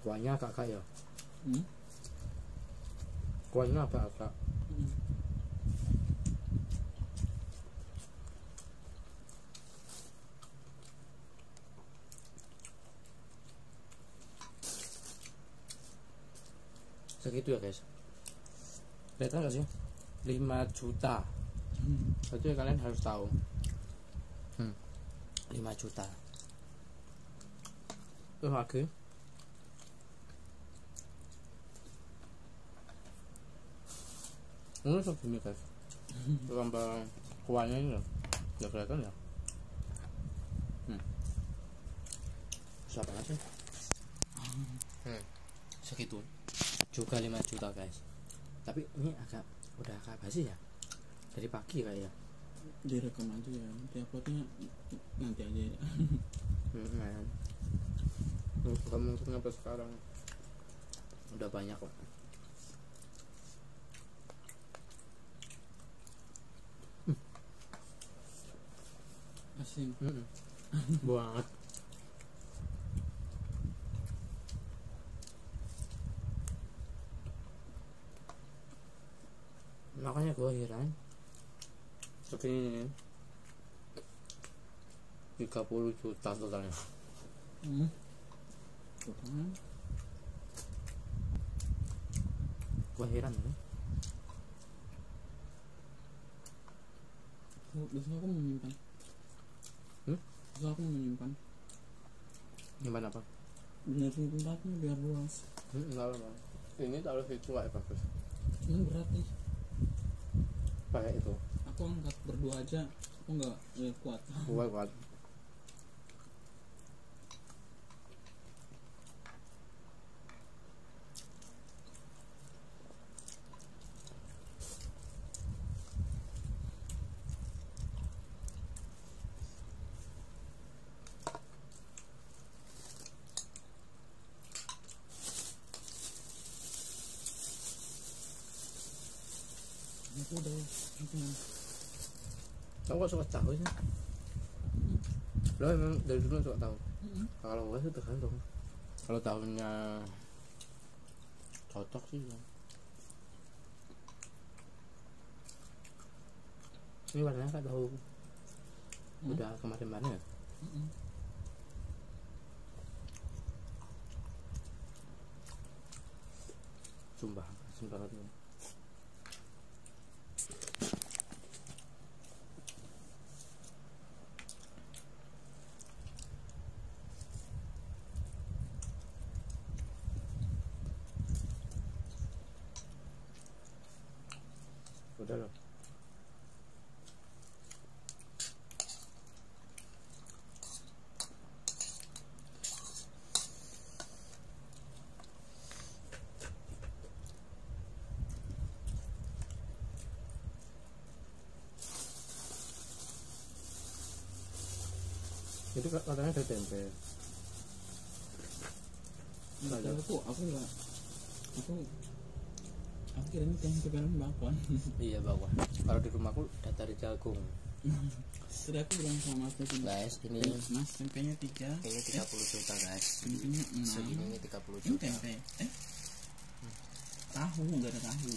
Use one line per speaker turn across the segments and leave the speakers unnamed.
Kuahnya agak ya.
Hmm?
Kuahnya agak. Segitu ya guys. Kelihatan gak sih? 5 juta. Itu ya kalian harus tahu. 5 juta. Lagi. Ini segini guys. Tambah kuahnya ini loh. Ya kelihatan ya. Susah banget sih. Segitu juga 5 juta guys. Tapi ini udah agak basi ya. Dari pagi kayak ya.
Direkam aja ya. Nanti uploadnya nanti aja ya.
Gak mungkin sampai sekarang. Udah banyak kok.
Asin.
Banget. Makanya gue heran segini 30 juta totalnya. Gue heran ya.
Biasanya aku menyimpan. Biasanya aku menyimpan.
Gimana apa?
Benerin tempatnya biar luas.
Enggak lah. Ini taruh situ kayak bagus.
Ini berat nih.
Kayak itu.
Aku angkat berdua aja. Aku nggak kuat.
Kuat.
Aku udah
Kamu kok suka tahu sih? Lo emang dari dulu suka tahu? Kalau gue sih tergantung. Kalau tahunya cocok sih ya. Ini warnanya kayak tahu udah kemarin-kemarin ya? Sumpah, asin banget nih. Udah loh. Itu katanya ada tempe.
Enggak, aku nggak. Aku kirain tempe kan bakwan.
Iya bakwan. Kalau di rumahku dari jagung.
Tadi aku bilang sama Mas tadi.
Guys, ini
Mas tempenya 3.
Ini 30 juta guys.
Tempenya 6.
Segini ini 30
Ini
juta.
tempe. Tahu, enggak ada tahu.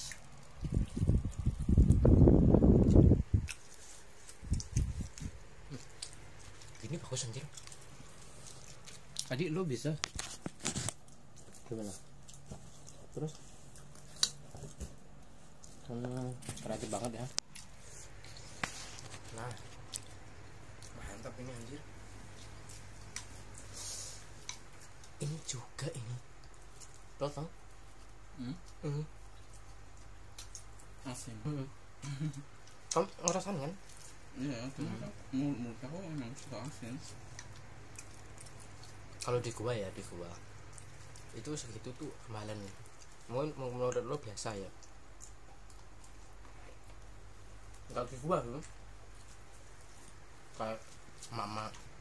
Ini bagus anjir. Tadi lo bisa gimana? Terus kreatif banget ya. Nah, mantap ini anjir. Ini juga ini. Lo tau?
Asin.
Kamu ngerasain kan?
Iya, menurut aku emang suka asin.
Kalau di gua ya, di gua itu segitu tuh kemahalan. Mungkin menurut lo biasa ya. Kalau di gua tuh kayak mama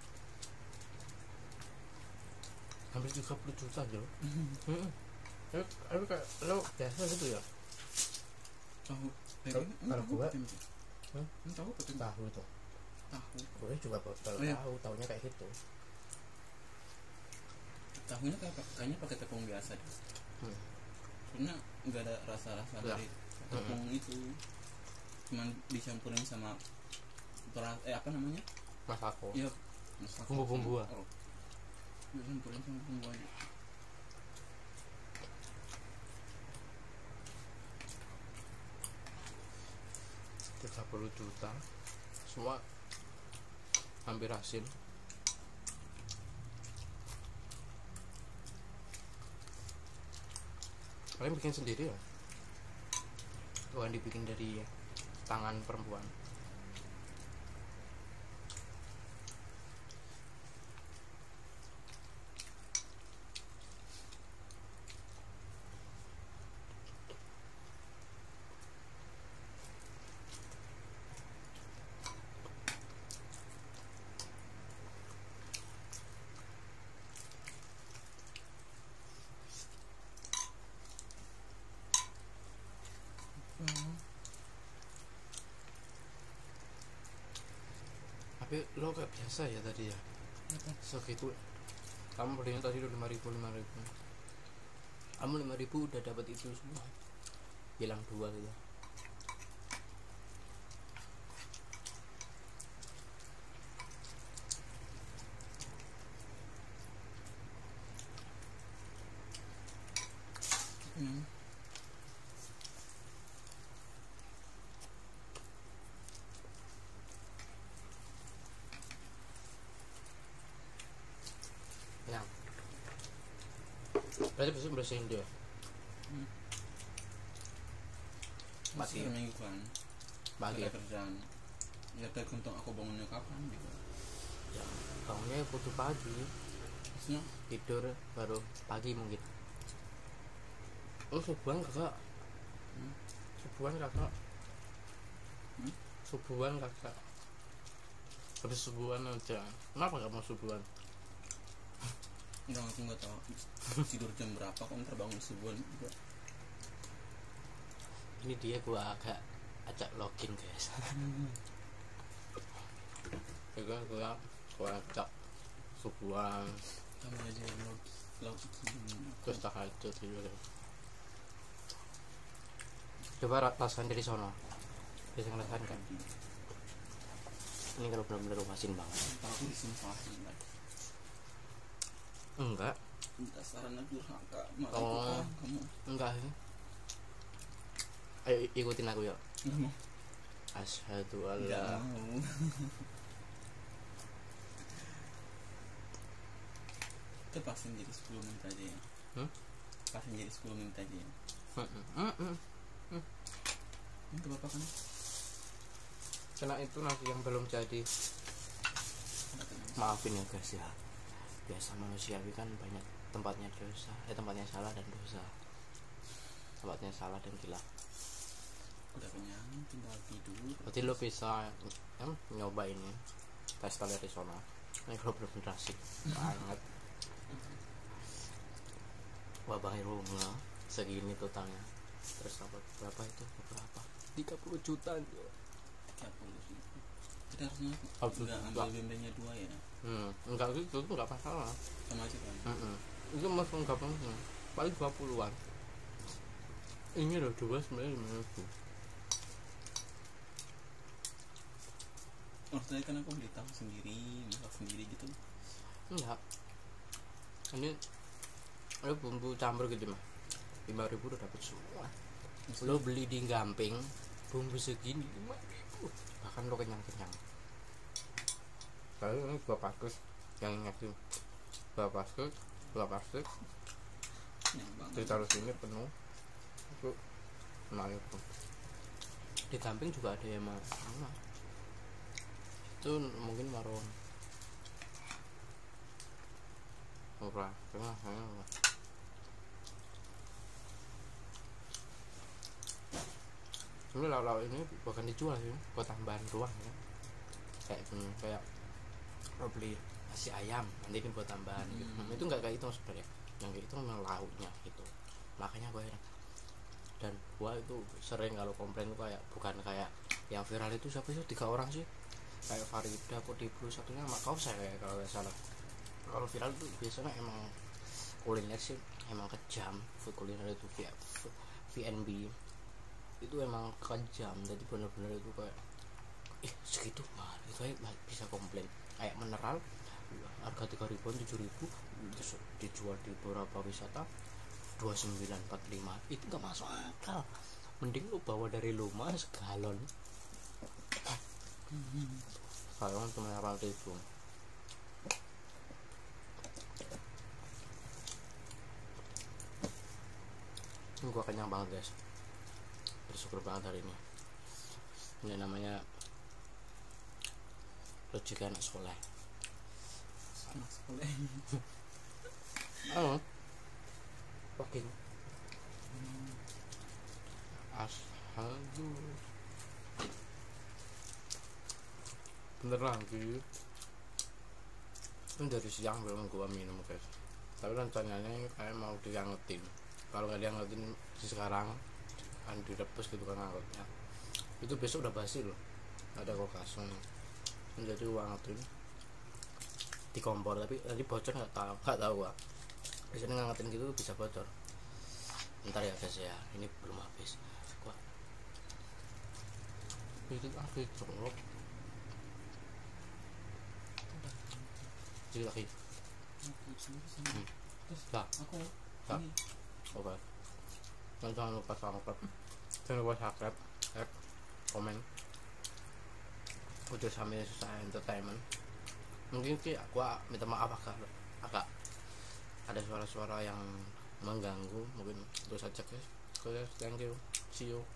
hampir 30 juta aja loh. Tapi kayak lo biasa gitu ya.
Tahu.
Kalau gua
tahu betul.
Tahu itu.
Tahu.
Gue juga baru tahu, tahunya kayak gitu.
tahunya kayaknya pakai tepung biasa deh. Karena nggak ada rasa-rasa
Ya.
dari tepung itu, cuman dicampurin sama apa namanya,
masako.
ya
Bumbu-bumbu.
dicampurin sama bumbu aja.
30 juta semua hampir hasil. Kalian bikin sendiri ya? Bukan dibikin dari tangan perempuan. Tapi lo kayak biasa ya tadi ya? Segitu kamu belinya tadi udah 5.000. Kamu 5.000 udah dapat itu semua, bilang 2 gitu. Nah, berarti besok bersihin dia.
Masih minggu kan,
Pagi
ada kerjaan. Ya tergantung aku bangunnya kapan juga.
ya, bangunnya butuh pagi,
Maksudnya
tidur baru pagi mungkin. Oh, subuhan kakak. Subuhan kakak. Subuhan kakak. Habis subuhan aja. Kenapa gak mau subuhan?
enggak, aku nggak tahu tidur jam berapa kamu terbangun subuhan juga.
Ini dia gua agak ajak login guys. Juga gua ajak subuhan
Kamu aja yang login.
terus tahajud gitu. Coba rasain dari sono, bisa ngerasain kan? Ini kalau benar-benar rumasin banget.
Aku disumpahin lagi.
Enggak,
Dasarnya durhaka, malah
Oh.
ikut kamu.
enggak sih. Ayo ikutin aku yuk.
Nggak mau.
Asyhadu
Nggak
alla.
mau. Kita pasin jadi 10 menit aja ya. Pasin jadi 10 menit aja ya. Itu apa kan?
Kena itu nasi yang belum jadi. Maafin ya guys ya. Biasa manusiawi kan banyak tempatnya dosa, tempatnya salah dan dosa. Tempatnya salah dan gila.
Udah kenyang, tinggal tidur.
Berarti lo bisa nyoba ini tes dari sono. Ini kalau bener-bener asik banget. Wah Bang Irunga segini totalnya. Terus dapat berapa itu? Berapa? 30 juta.
30 sih. Kita harusnya nggak ambil bembenya 2 ya.
Enggak gitu, itu enggak masalah.
Sama aja kan.
Itu masuk enggak apa-apa. Paling 20-an. Ini loh 2 sebenarnya 5.000.
Maksudnya kan aku beli tahu sendiri, masak sendiri gitu.
Enggak. Ini bumbu campur gitu mah. 5.000 udah dapat semua. Lo beli di Gamping bumbu segini 5.000. Bahkan lo kenyang-kenyang. Kalau ini 2 paket yang ingat tuh. 2 paket
Kenyang banget.
ditaruh sini penuh. Itu 5.000. Di Gamping juga ada yang mana? Itu mungkin warung murah, murah. Sebenarnya lauk-lauk ini bukan dijual sih, buat tambahan doang ya. Kayak lo beli nasi ayam, nanti ini buat tambahan gitu. Itu nggak kayak itu sebenarnya. Yang kayak itu memang lauknya gitu. Makanya gue heran. Dan gue itu sering kalau komplain tuh kayak bukan kayak yang viral itu siapa sih 3 orang sih? Kayak Farida kok di plus satunya sama kau saya kalau nggak salah. Kalau viral tuh biasanya emang kuliner sih emang kejam. Food kuliner itu VNB itu emang kejam, jadi bener-bener itu kayak segitu mahal itu aja bisa komplain. Kayak mineral harga 3.000 7.000 terus dijual di beberapa wisata 29 45, itu nggak masuk akal. Mending lu bawa dari rumah segalon sekarang cuma 8.000. Ini gua kenyang banget guys, bersyukur banget hari ini. Ini namanya rezeki anak soleh.
Anak sekolah.
Oh, fucking ashadu bener lagi. Ini dari siang belum gua minum guys, tapi rencananya kayak mau diangetin. Kalau nggak diangetin sekarang kan direbus gitu kan angetnya, itu besok udah basi loh, ada kulkasnya. Jadi gua angetin di kompor, tapi tadi bocor nggak tahu gua. Biasanya ngangetin gitu bisa bocor. Ntar ya guys ya, ini belum habis gua bikin lagi colok jadi lagi nah
Aku
tak
ini
oke. Dan jangan lupa subscribe, jangan lupa subscribe, like, komen. Udah sampai selesai entertainment. Mungkin sih aku minta maaf agak ada suara-suara yang mengganggu, mungkin itu saja guys. Thank you, see you.